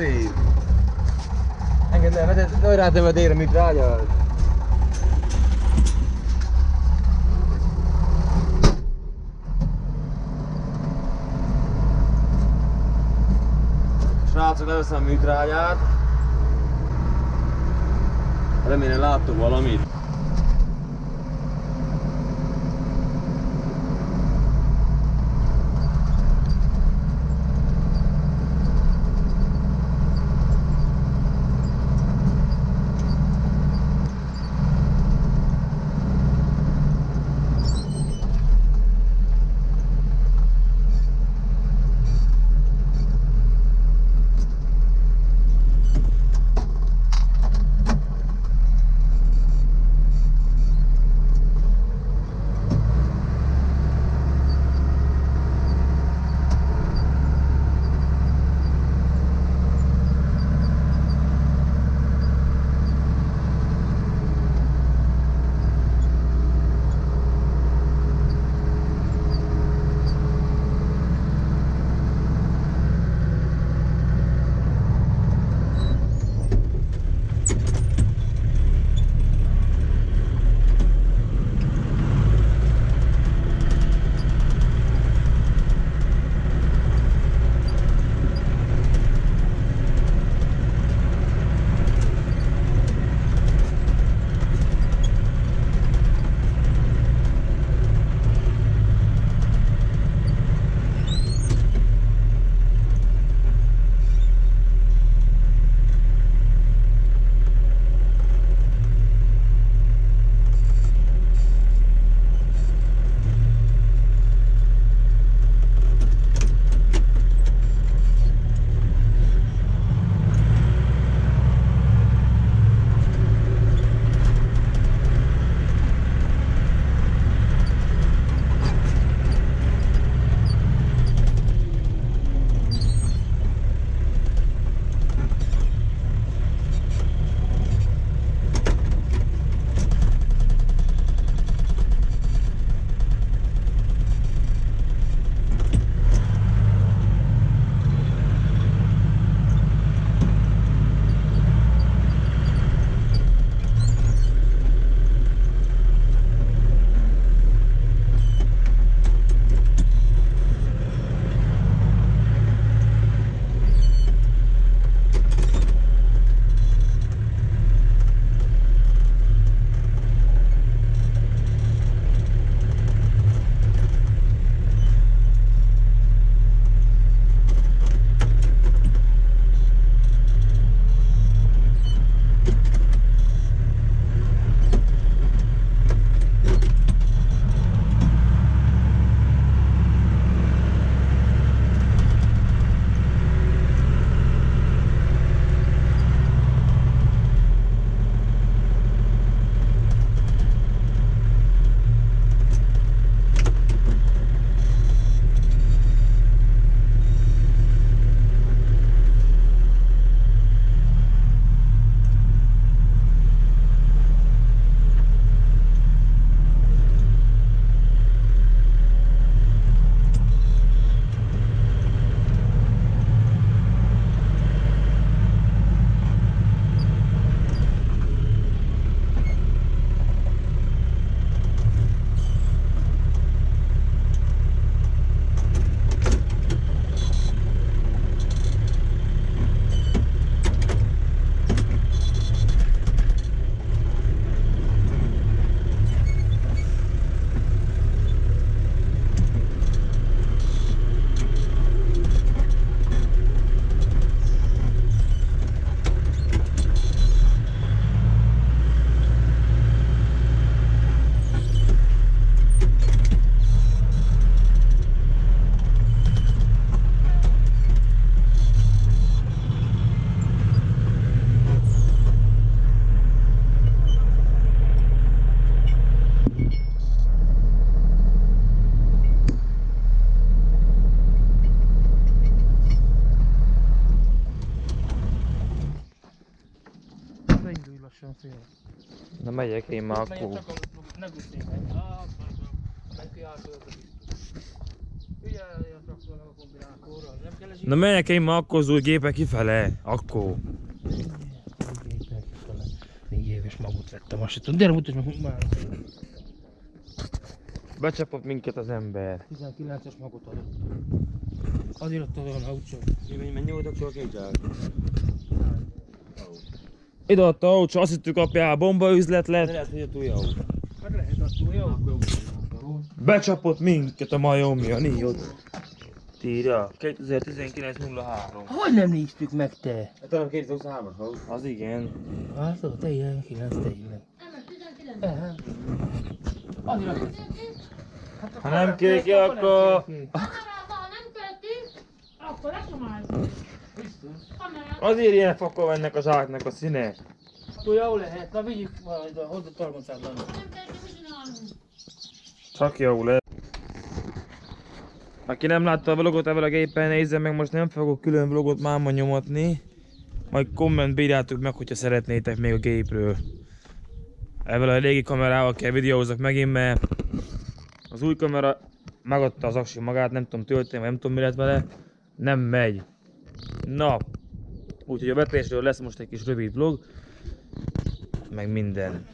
così. Anche noi la devo vedere mitraglia. Srácok, leveszem a műtrágyát. Remélem láttok valamit. lassan félre. Na megyek én már Menjen akkor. csak a ne gusznék. Meg ki átolod a biztos. Figyelj a traktornak a kombinátorra, nem kell Na menjek én ma akkor zúj gépek kifele, akkor. 4 éves magot vettem, azt sem tudom. Gyere, mutasd meg már. Becsapott minket az ember. 19-es magot adott. Azért adta olyan autót. Mennyi voltak csak kétszer? Ide adta autó, azt hittük apjá, bombaüzlet De lett. lehet, hogy a túl jó. Meg lehet attól, jó? Becsapott minket a majomja, nézd. Írja, 2019-03. Hogy nem néztük meg te? Hát talán 2023-as. Az igen. Látod, te ilyen 9 tényleg. Azért adott. Ha nem kék, akkor... Akkor lesomáljuk. Kamerát. Azért ilyen fakol ennek a zsáknak a színe. Túl jó lehet, na vigyük majd a hozzá targoncátlan. Nem kell, mit csinálunk? Csak jó lesz. Aki nem látta a vlogot evel a géppel, nézze meg, most nem fogok külön vlogot máma nyomatni. Majd kommentbe írjátok meg, hogyha szeretnétek még a gépről. Evel a régi kamerával kell videózok megint, mert az új kamera megadta az aksi magát, nem tudom tölteni, vagy nem tudom mi lett vele. Nem megy. Na, úgyhogy a vetésről lesz most egy kis rövid vlog. Meg minden.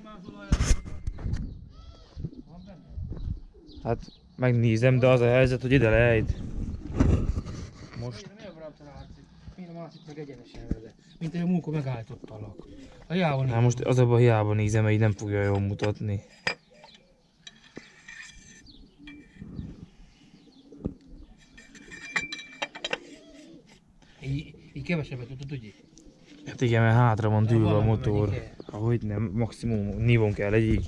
Hát megnézem, de az a helyzet, hogy ide lejt. Most. Miért a másik meg egyenesen vele? Mint egy múlkor megállítottalak. A jávon Hát most az abban hiába nézem, mert így nem fogja jól mutatni. így kevesebbet tudod, ugye? Hát igen, mert hátra van dűlve a valami motor. mennyi kell? Ahogy nem, maximum nívon kell egyik.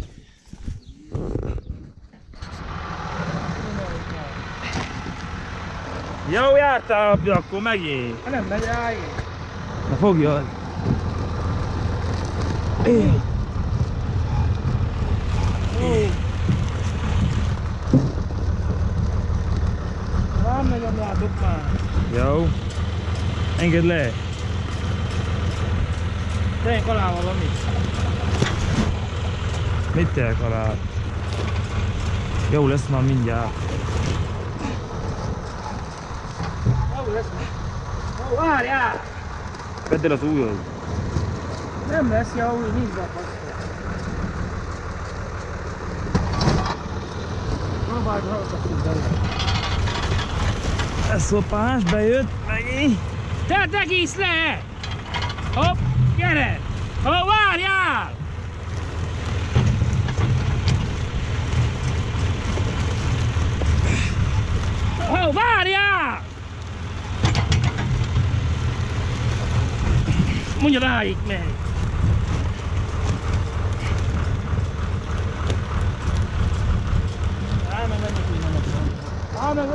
Jó jártál apja, akkor megint. Ha nem megy, állj! Na fogjad. Nem megy a látok már. Jó. Engedd le. Tegyek alá valamit. Mit teljek alá? Jó lesz már mindjárt. Jó lesz. Ó, várjál! Vedd el az ujjad. Nem lesz jó, úgy nincs be a faszra. Próbáld hallgassuk belőle. Ez szopás, bejött, megint. Tedd egész le! Hopp, gyere! Hopp, várjál! Hopp, várjál! Mondja, ráig meg! Meg menjünk, hogy nem tudom. Meg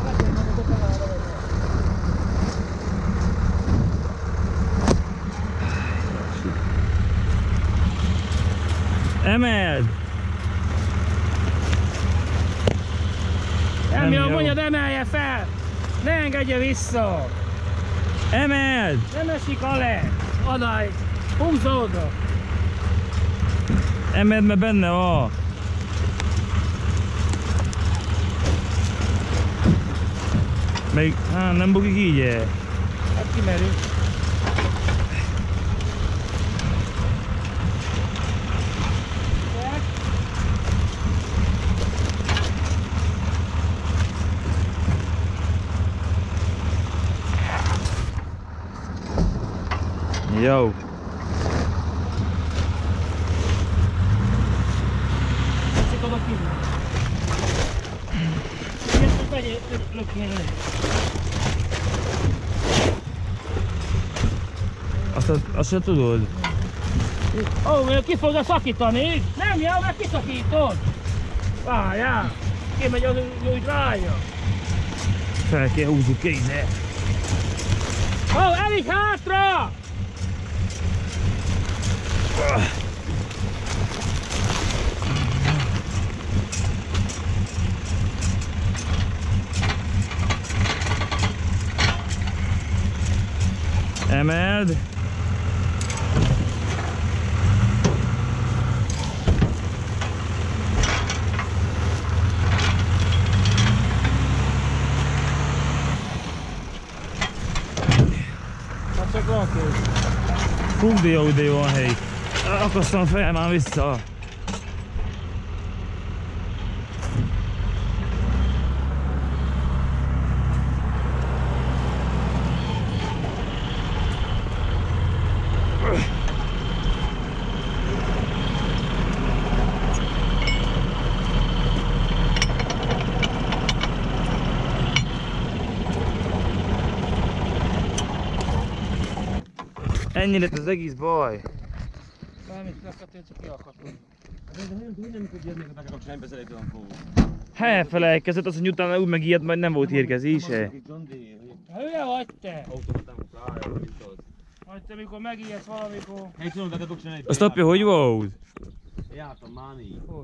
Emeld! nem jó, jó. mondjad, emelje fel! Ne engedje vissza! Emeld! Nem esik alá! Adaj! Húzza oda! Emeld, mert benne van. Még, nem bukik így -e? Hát kimerünk. Jó. Csak oda kívül. Ezt vegyél, lökjél le. Azt se tudod? Ó, mert ki fogja szakítani? Nem jó, mert kiszakítod. Várjál. Kimegy az úgy rája. Fel kell húzni kézzel. Ó, elég hátra! Emeld. Hú, de jó a hely. Akasztam fel már vissza. Ennyi lett az egész baj. Valamit leszkattél, csak kiakadtunk. Elfelejtkezett, azt mondja, utána úgy megijedt, majd nem volt érkezése. Hülye vagy te? Vagy te mikor megijedsz valamikor? Azt apja, hogy volt? Jártam már négy. Hogy?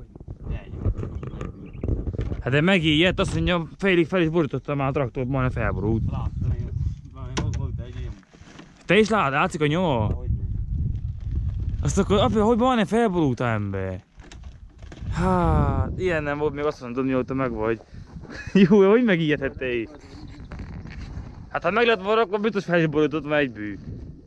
Hát de megijedt, azt mondja, félig fel is borította már a traktort, majdnem felborult. Láttam, volt egy ilyen. Te is látszik a nyoma? Azt akkor, apja, hogy majdnem felborult ember? Hát, ilyen nem volt még, azt mondom, mióta meg vagy. Jó, hogy megijedhette így? Hát ha meg lett volna, akkor biztos fel is borított már egy bű.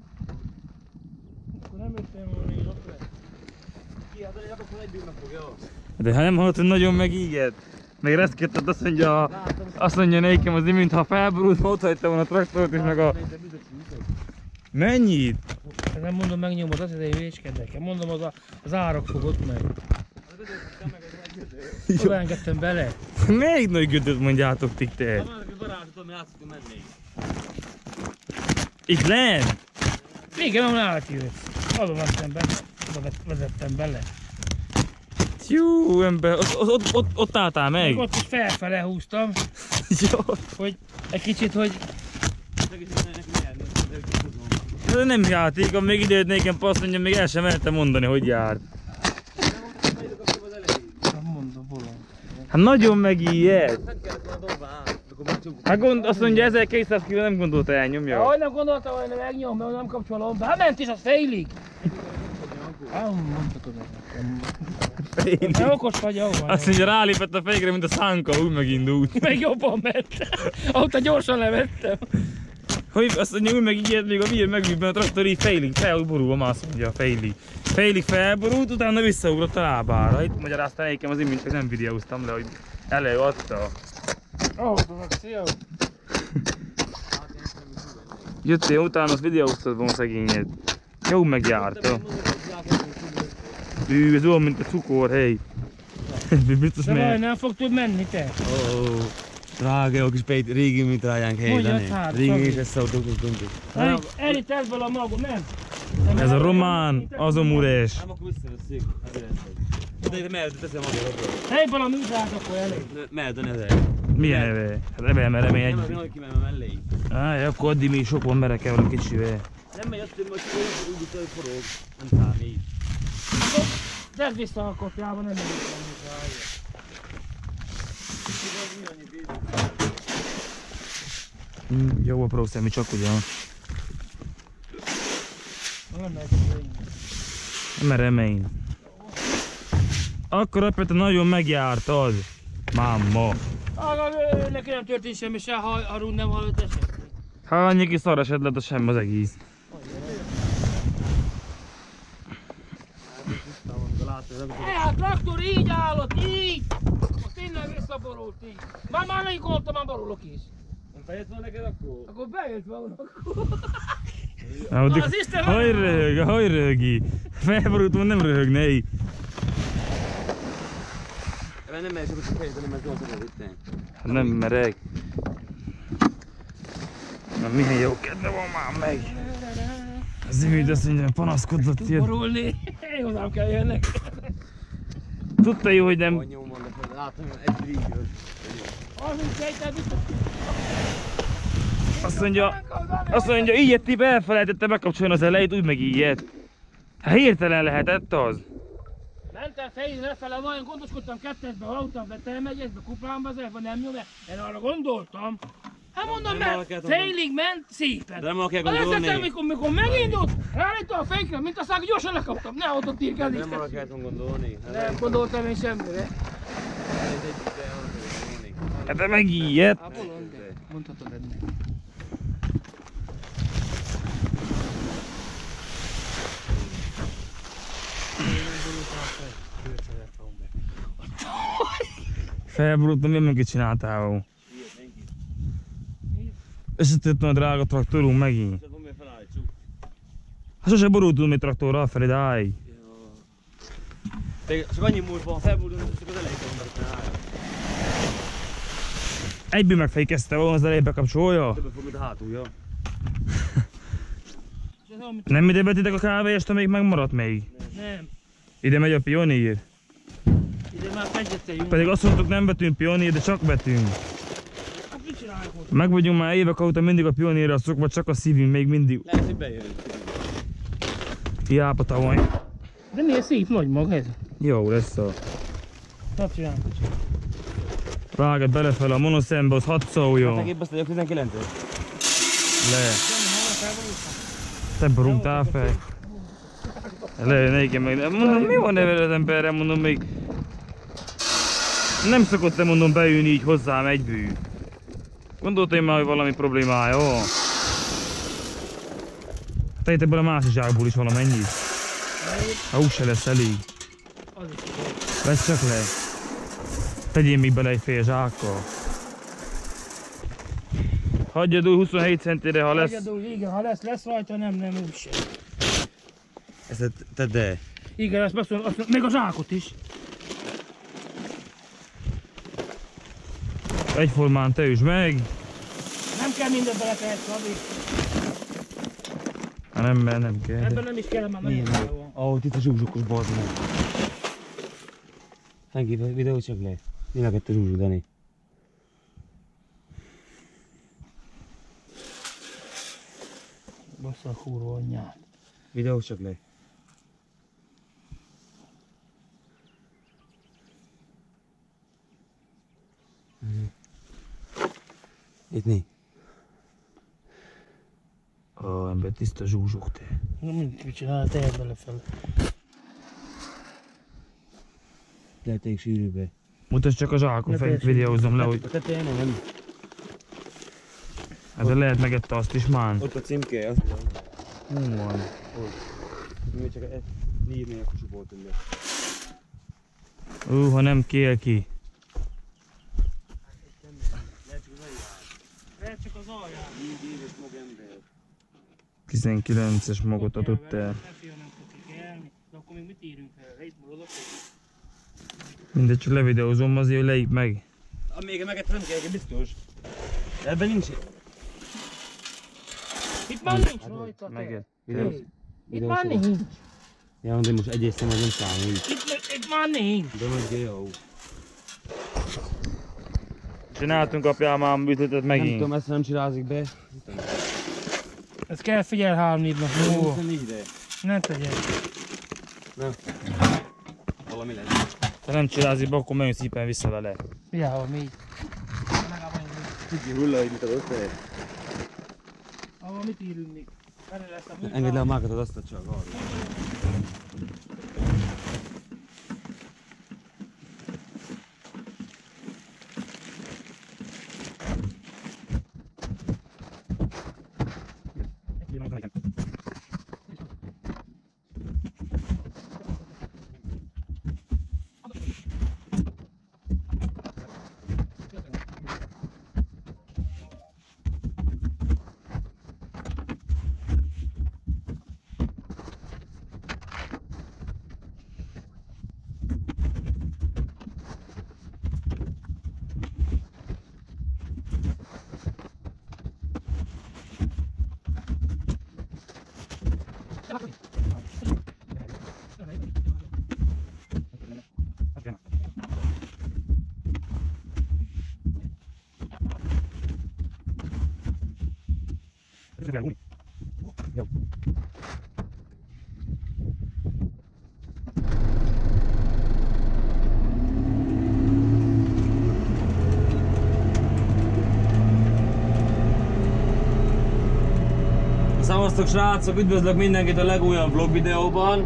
Akkor nem jöttem volna így ott le. Kiadani, akkor egy bűn megfogja. De ha nem hallott, hogy nagyon megijedt. Meg reszkedted, azt mondja nekem az imént, ha felborult, ott hagyta volna a traktort és meg a... Mennyit? Nem mondom, megnyomod, azt hiszem, hogy vécskedek. Mondom, az árak fogott meg. Oda engedtem bele. Melyik nagy gödöt mondjátok ti te? Barátom, mi átszottunk menni. Itt lent? Igen, ahol átjössz. Oda vettem bele. Oda vezettem bele. Jó ember, ott álltál meg? Ott is felfele húztam, Jó. hogy egy kicsit, hogy... De nem játék, még időt nekem passz mondja, még el sem mentem mondani, hogy járt. Nem mondom, hol van. Hát nagyon megijedt. Hát azt mondja, 1200 kg nem gondolta elnyomja. Ahogy nem gondoltam, hogy megnyom, mert nem kapcsolom be. Hát ment is, az félig. Mondhatod nekem. Te okos vagy, jó van. Azt mondja, rálépett a fejére, mint a szánka, úgy megindult. Meg jobban ment. Ahol gyorsan levettem. Hogy azt mondja, úgy megijedt, még a vír megütben a traktor így félig felborulva, már azt mondja, félig. Félig felborult, utána visszaugrott a lábára. Itt magyarázta nekem az imént, hogy nem videóztam le, hogy előadta. Szia! Jöttél utána, azt videóztad volna szegényed. Jó megjárta. Ez olyan, mint a cukor, hely. Biztos De vaj, meg. nem fog tud menni te. Drága jó kis pejt, régi mint rájánk Mondjad helyben. hát, Régi Szabi. és ezt szautókos döntök. Elit ebből a magot, nem? Ez a román, azomures. Nem, akkor visszaveszik. De mehet, teszem magad. Hely valami utát, akkor elég. Mehet a nezel. Milyen neve? Hát ebben merem egy. Nem, hogy kimennem mellé. Áj, akkor addig még sok van merekel valami kicsivel. Nem megy azt, hogy úgy utána forog. Nem számít. Tedd vissza a kopjába, nem megyek rá. Jó a prószemi, csak ugyan. Nem megy. Nem remény. Akkor apja, te nagyon megjártad. Máma. Neki nem történt semmi, se harun nem hallott eset. Ha annyi kis szar esett lett, az semmi az egész. A traktor így állott, így! Most innen visszaborult így. Már melyik voltam, már borulok is. Nem fejött van neked akkor? Akkor bejött volna. Addig, Az Isten hogy röhögi? Felborult, nem röhögne így. Ebben nem megy sokat a fejét, hanem ez gyorsan itt. Hát nem merek. Na milyen jó kedve van már meg. Az iműd azt mondja, panaszkodott Tud jött. borulni. Én hozzám kell jönnek. Tudta jó, hogy nem... Anyom van, de látom egy vígről. Az is sejted, biztos. Azt mondja, ilyet tip elfelejtette bekapcsolni az elejét, úgy meg ilyet. Hát hirtelen lehetett az. Mentem fején lefele, vajon gondoskodtam kettesbe, halottam be, te megy, ezbe kuplámba, ezbe nem nyom el. Én arra gondoltam. Hát mondom, Nem arra mert kellett félig ment szépen. De nem arra kell Az gondolni. eszetem, mikor megindult, ráállítom a fékre, mint a szák, gyorsan lekaptam. Ne ott írkálni. Nem arra kellett gondolni. Nem gondoltam én semmire. Hát de meg ilyet. Apolon, de mondhatod ennek. Felborultam, én meg mit csináltál? Összetett a drága traktorunk megint. Hát sose borultunk még traktorral felé, de állj. Csak annyi múlva, ha felborulunk, csak az elején kell. Egyből megfejkezte volna, az elején bekapcsolja. Többet fog, mint a hátulja. Nem ide betitek a kávéest, amelyik megmaradt még? Nem. Ide megy a Pionír. Ide már fegyetteljünk. Pedig azt mondtuk, nem vetünk Pionír, de csak vetünk. Hát mit csináljuk most? Meg vagyunk már évek óta mindig a Pionírra szokva, csak a szívünk még mindig. Lehet, hogy bejön. Hiába tavaly. De milyen szép nagy mag ez? Jó lesz a... Mit csinálunk? Vágod belefele a monoszembe, az 6 szóljon. Hát épp azt vagyok 19-et. Le. Te borultál fel? Le, nekem meg... Mondom, mi van veled az emberre? Mondom, még... Nem szokott te mondom beülni így hozzám egyből. Gondoltam én már, hogy valami problémája, jó? Tegyed ebből a másik zsákból is valamennyit. Ha úgy se lesz elég. Vesz csak le. Tegyél még bele egy fél zsákkal. Hagyjad úgy 27 centire, ha lesz... Hagyjad úgy, igen, ha lesz rajta, nem úgysem. Ezt tedd el. Igen, ezt beszélem, meg a zsákot is. Egyformán te üsd meg. Nem kell mindent beletehetni, Szabi. Nem kell. Ebben nem is kell, már nagyon van. Ahogy itt a zsúzsukos bazd meg. Henki, videót csak le. Mi neked a zsúzsuk, Dani? Bassza a kurva anyját. Videót csak le. Itt mi? Ó, ember tiszta zsúzsuk te. Na mit csinál, tehet belefele. Lehet egy sűrűbe. Mutasd csak a zsákon, Ne fent persze. videózom le, hogy... A tetején nem. Hát de lehet megette azt is már. Ott a címke, azt mondom. Hú van. Mi csak ezt írni a kusubót ülni. Ha nem kél ki. Lehet csak az alján. Így éves mag ember. 19-es magot adott el. Ne fia, nem fogjuk elni. De akkor még mit írunk fel? Itt maradok. Mindegy, csak levideózom azért, hogy leíg meg. Még megette nem kell, biztos. De ebben nincs. Itt már nincs rajta, te. Megett. Itt már nincs. Ja, de most egy észre nem számít. Itt már nincs. De meg jó. Csináltunk apjám már műtőtet Nem megint. tudom, ezt nem csinázik be. Ezt kell figyelni 3-4 nap múlva. Ide. Ne tegyek. Nem. Valami lesz. Ha nem csinázik be, akkor menjünk szépen vissza vele. Figyelj, mi? Tudj hulla, hogy mit adott te. Ahol mit írunk még? Erre lesz a munka. Engedd le a mákat, azt a csak arra. Szevasztok srácok, üdvözlök mindenkit a legújabb vlog videóban.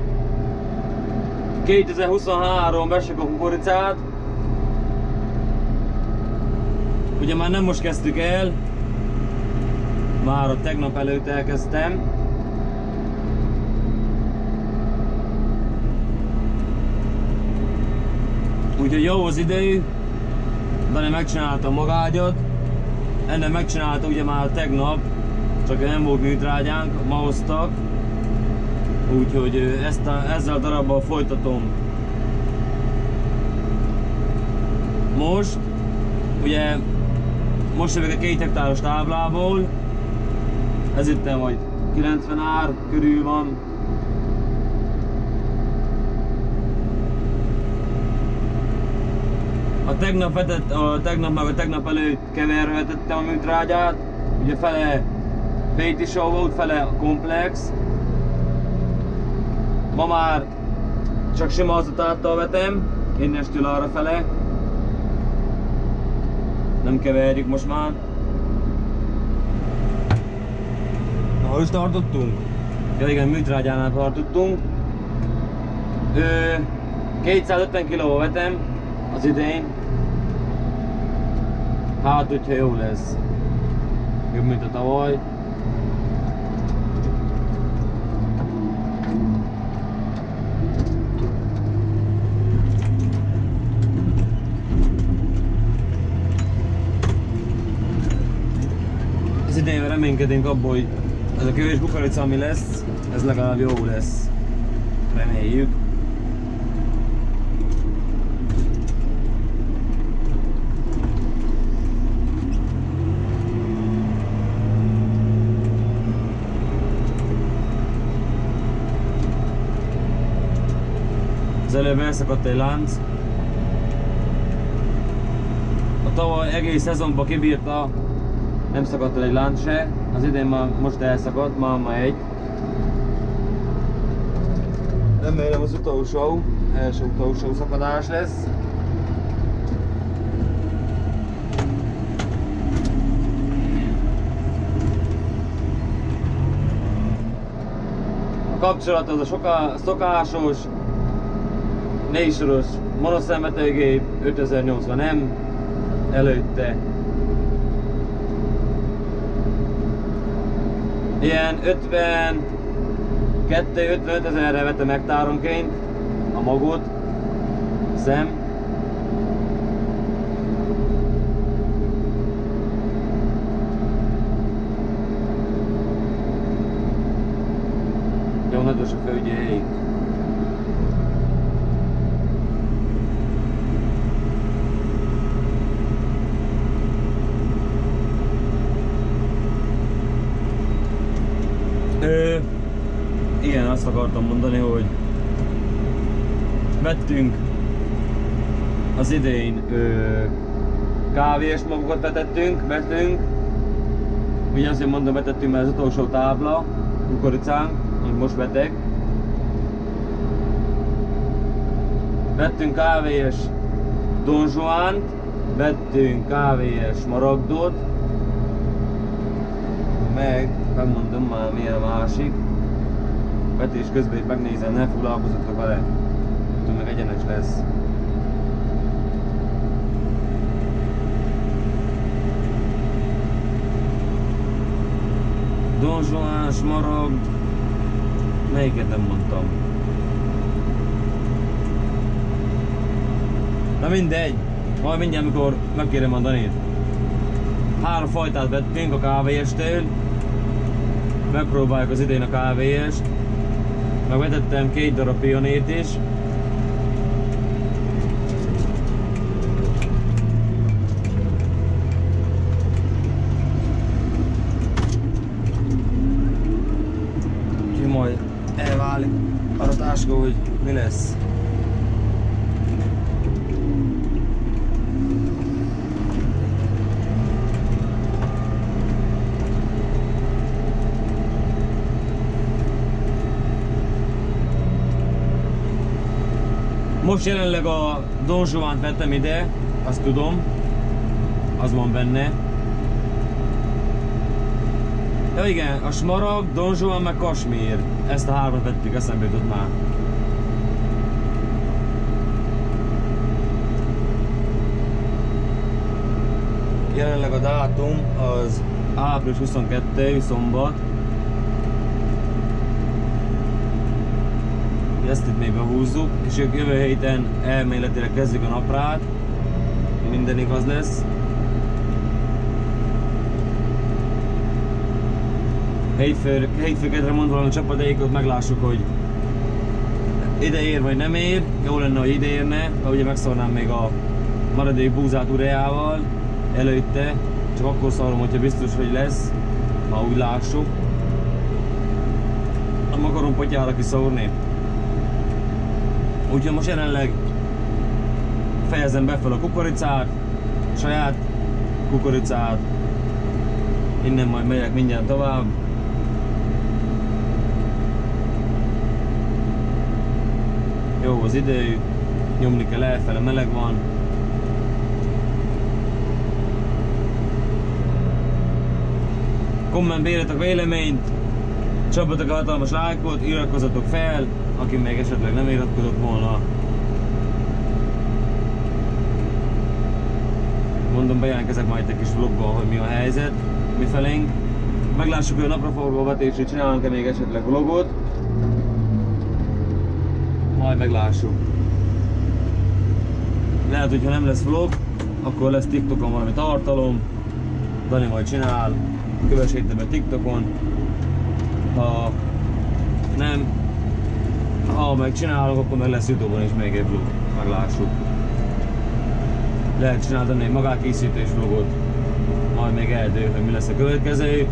2023 vessük a kukoricát. Ugye már nem most kezdtük el, már a tegnap előtt elkezdtem. Úgyhogy jó az idő. Dani megcsinálta a magágyat. Ennek megcsinálta ugye már tegnap, csak nem volt műtrágyánk, ma hoztak. Úgyhogy ezzel a darabbal folytatom. Most, ugye, most jövök a 2 hektáros táblából. Ez itt majd 90 ár körül van. Tegnap előtt keverve vetettem a műtrágyát. Ugye fele Bétisó volt, fele komplex. Ma már csak sima azotáttal vetem, innestől arra fele. Nem keverjük most már. Na, hol is tartottunk? Ja igen, műtrágyánál tartottunk. 250 kg vetem az idén. Hát, hogyha jó lesz. Jobb, mint a tavaly. Az idején reménykedünk abból, hogy ez a kövés kukorica, ami lesz, ez legalább jó lesz. Reméljük. Az előbb elszakadt egy lánc. A tavaly egész szezonban kibírta, nem szakadt el egy lánc se. Az idén már most elszakadt, ma egy. Remélem az első utolsó szakadás lesz. A kapcsolat az a szokásos 4 soros monoszenvetőgép, 5080M előtte. Ilyen 52-55 ezerre vettem hektáronként a magot, szem. Jó nagyos a földjei. Igen, azt akartam mondani, hogy vettünk az idén kávés magokat vettünk. Ugye azért mondom, vetettünk, mert az utolsó tábla, kukoricánk, amit most vetek. Vettünk kávés Don Juant, vettünk kávés Maragdot, meg megmondom már milyen a másik. Vetés közben itt megnézem, ne foglalkozzatok vele. Tudom, meg egyenes lesz. Don Juan, Smaragd... Melyiket nem mondtam? Na mindegy, majd mindjárt mikor megkérem a Danit. 3 fajtát vettünk a kávéestől. Megpróbáljuk az idén a kávéest. Megvetettem 2 darab pionét is. Úgyhogy majd elválik a táska, hogy mi lesz. Most jelenleg a Don Juant vettem ide, azt tudom, az van benne. Ja igen, a Smaragd, Don Juan meg Kasmír. Ezt a 3-at vettük, eszembe jutott már. Jelenleg a dátum az április 22, szombat. ezt itt még behúzzuk, és jövő héten elméletileg kezdjük a naprát, minden igaz lesz. Hétfőkedre mond valami csapadékot, meglássuk, hogy ide ér vagy nem ér. Jó lenne, hogy ide érne, mert ugye megszórnám még a maradék búzát ureával előtte, csak akkor szarom, hogyha biztos, hogy lesz, ha úgy lássuk. Nem akarom potyára kiszórni. Úgyhogy most jelenleg fejezem be fel a kukoricát, saját kukoricát, innen majd megyek mindjárt tovább. Jó az idő, nyomni kell elfele, meleg van. Kommentbe írjatok véleményt, csapjatok a hatalmas lájkot, iratkozzatok fel, aki még esetleg nem iratkozott volna. Mondom, bejelentkezek majd egy kis vlogban, hogy mi a helyzet mifelénk. Meglássuk, hogy a napraforgóvat és így csinálunk-e még esetleg vlogot. Majd meglássuk. Lehet, hogyha nem lesz vlog, akkor lesz TikTokon valami tartalom. Dani majd csinál, kövessétek be TikTokon. Ha nem, ha megcsinálok, akkor meg lesz YouTube-on is még egy vlog. Meglássuk. Lehet csinálni egy magánkészítés vlogot. Majd még eldől, hogy mi lesz a következő.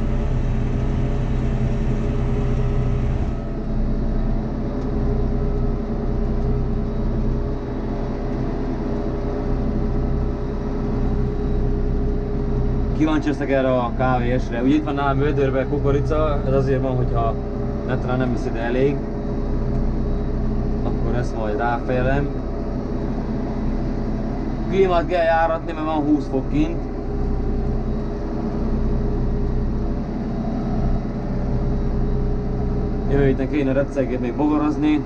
Kíváncsi leszek erre a kávésre. Ugye itt van nálam vödörbe kukorica, ez azért van, hogyha netán nem viszed elég, akkor ezt majd ráfejlem. Klímát kell járatni, mert van 20 fok kint. Jövő héten kéne recegét még bogarazni,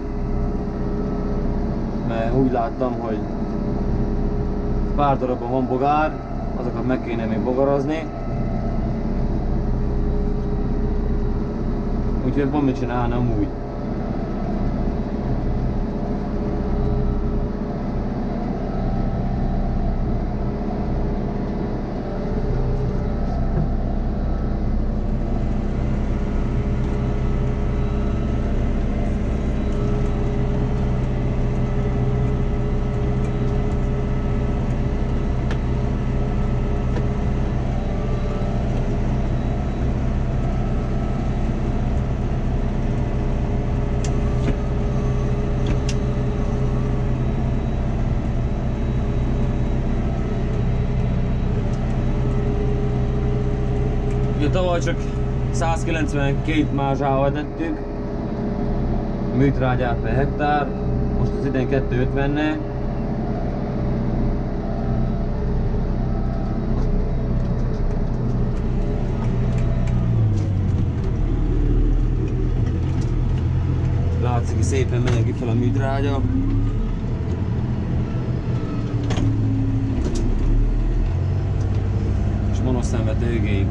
mert úgy láttam, hogy pár darabban van bogár, azokat meg kéne még bogarazni. Úgyhogy van mit csinálnom úgy. Tavaly csak 192 mázsával tettük műtrágyát per hektár, most az idén 250-ne. Látszik, hogy szépen megy ki fel a műtrágya. És monoszemvetőgép.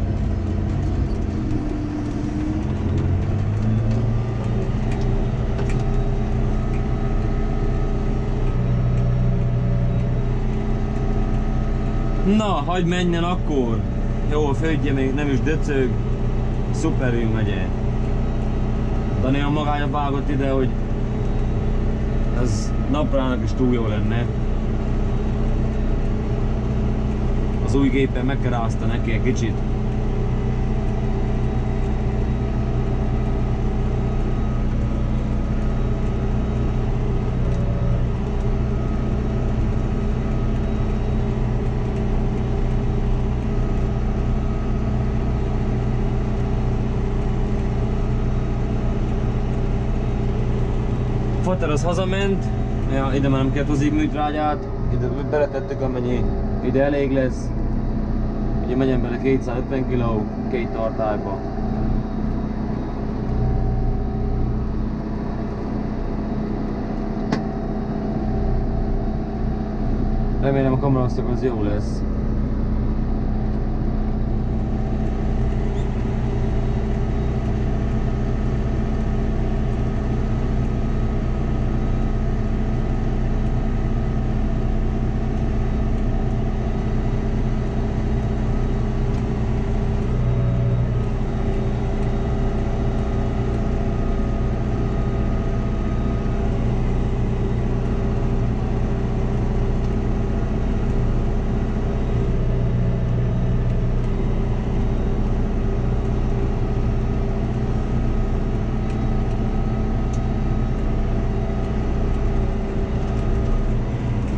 Na, hagyd menjen akkor! Jó, a földje még nem is döcög, szuperül megye. Dani a magája vágott ide, hogy ez naprának is túl jó lenne. Az új gépen meg kell rázta neki egy kicsit. Fater az hazament, ja, ide már nem kell hozni műtrágyát, ide beletettük amennyi ide elég lesz. Ugye megyen bele 250 kg, két tartályba. Remélem a kamerasztok az jó lesz.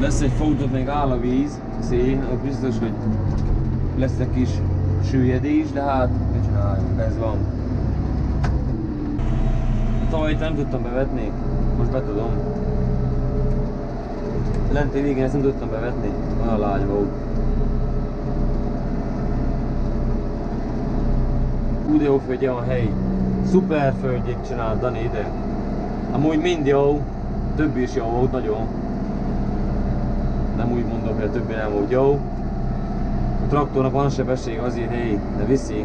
Lesz egy fótot, még áll a víz, szén, ott biztos, hogy lesz egy kis süllyedés, de hát mit csináljunk, ez van. Tavaly nem tudtam bevetni, most be tudom. Lenti végén ezt nem tudtam bevetni, olyan lágy volt. Úgy jó földje a hely. Szuper földjét csinált Dani ide. Amúgy mind jó, többi is jó volt nagyon. Nem úgy mondom, hogy a többi nem volt jó. A traktornak van sebesség azért hely, de viszi.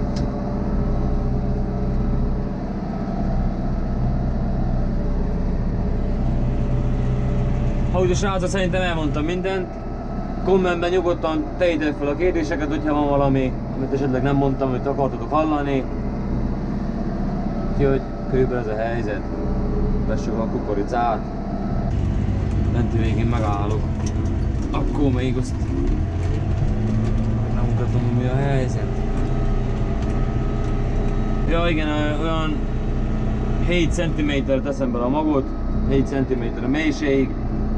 Ahogy a srácok, szerintem elmondtam mindent. Kommentben nyugodtan tegyétek fel a kérdéseket, hogyha van valami, amit esetleg nem mondtam, amit akartatok hallani. Úgyhogy körülbelül ez a helyzet. Vessük a kukoricát. Lenti végén megállok. Akkor még azt nem mutatom, mi a helyzet. Ja igen, olyan 7 cm teszem bele a magot, 7 cm a mélység.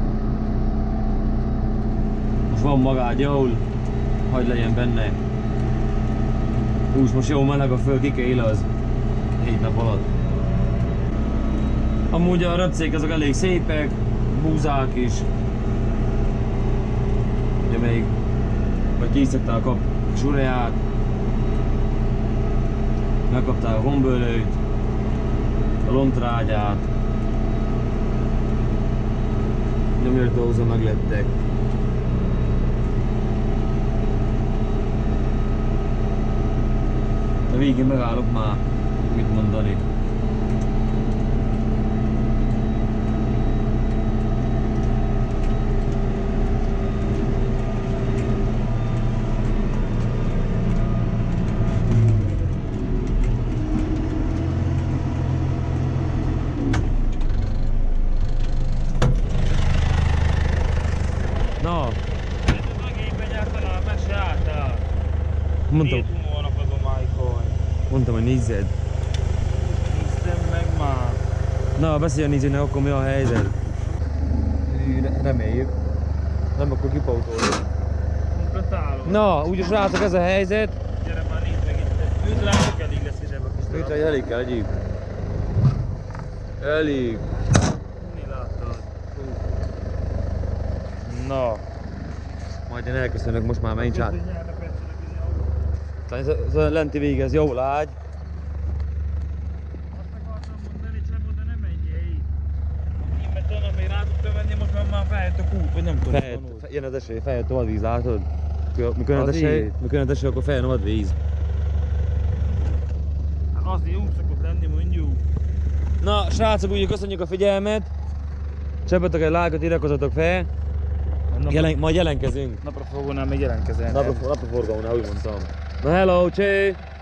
Most van magád jól, hagyd legyen benne. Most jó meleg a föld, ki kell illaz 7 nap alatt. Amúgy a röpcék azok elég szépek, búzák is. Ugye még vagy kiszedte a kap surját, megkapták a gombölőt, a lontrágyát, nyomjörtózó meglettek. A végén megállok már, mit mondani. Na, mondtam, hogy nézzed. Néztem meg már. Na, beszélj a nézőnek, akkor mi a helyzet? Reméljük. Nem, akkor kipautoljuk. Kompletálom. Na, úgyis srácok, ez a helyzet. Gyere már, nézd meg itt. Őt látok, elég lesz ide a kis Mit, hogy elég kell egyéb? Elég. Mi láttad? Na. Majd én elköszönök, most már menj csát. Biztos nyárra percre. Ez a lenti vége, ez jó lágy. Azt akartam mondani, Csaba, de nem menjél. Én mert onnan még rá tudtam venni, most már feljött a kút, vagy nem tudom. Jön az eső, feljött a vadvíz, látod? Mikor jön az eső, akkor feljön a vadvíz. Hát azért úgy szokott lenni, mondjuk. Na, srácok, úgy köszönjük a figyelmet. Csapjatok egy lájkot, iratkozzatok fel. Majd jelentkezünk. Napraforgónál még jelentkezel. Napraforgónál, úgy mondtam. Na hello, csé!